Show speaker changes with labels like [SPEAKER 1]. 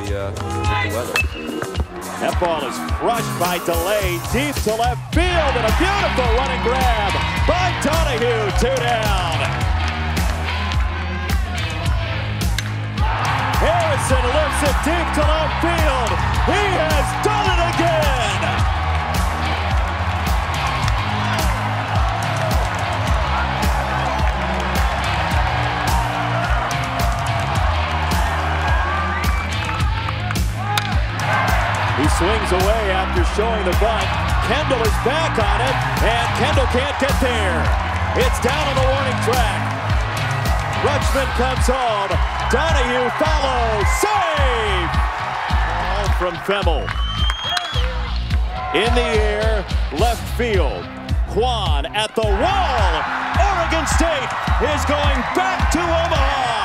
[SPEAKER 1] the weather.
[SPEAKER 2] That ball is crushed by Delay, deep to left field, and a beautiful running grab by Donahue, 2 down. Harrison lifts it deep to left field. He has done it again. He swings away after showing the bunt. Kendall is back on it, and Kendall can't get there. It's down on the warning track. Rutschman comes home. Donahue follows. Save! Ball from Fehmel. In the air, left field. Quan at the wall. Oregon State is going back to Omaha.